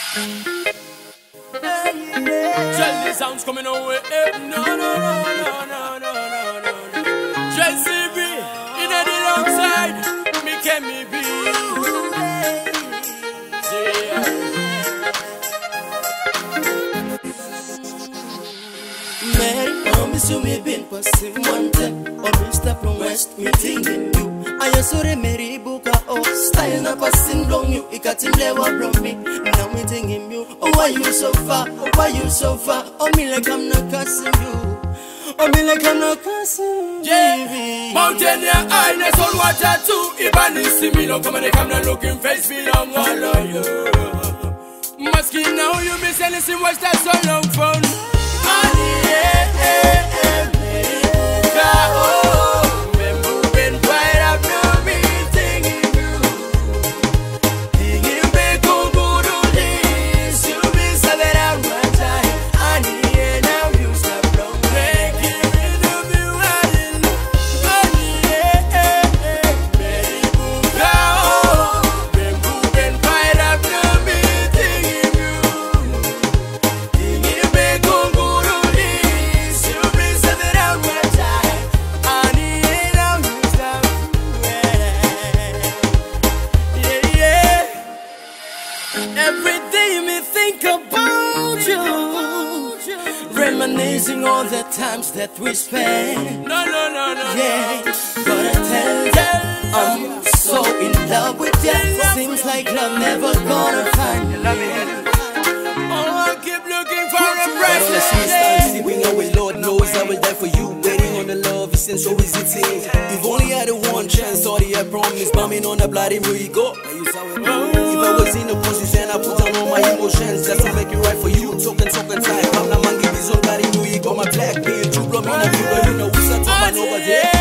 Tell the sounds coming away. No, no, no, no, no, no, no, no. Jesse B, in the long side, me can me be. Mary, promise you me been passing one time. Or Mr. from West, me thinking you. I saw the Mary Buka, oh, style na passing long you. Ikatim lewa from me. Now me thinking you. Oh, why you so far? Oh, why you so far? Oh, me like I'm not cussing you. Oh, me like I'm not cussing you. Yeah, mountain yeah, I on water too. If I need see me, no come and come not looking face me long all of you. Masking now you be selling some watch that so long phone. Money, every day me think about you, reminiscing all the times that we spent. No, no, no, no. Yeah, but I tell you, I'm so in love with you. Seems like love never gonna find you. Oh, I keep looking for a breath. We know it, Lord knows I will die for you. Waiting on the love isn't so easy thing. You've only had a one chance, sorry I promise. Bombing on the bloody where you go. If I was in a position, I put on all my emotions just to make it right for you. Talking time. I'm not mangi bizon bari new. You got my black beard. You blow me in the view, but you know who's a top man over there.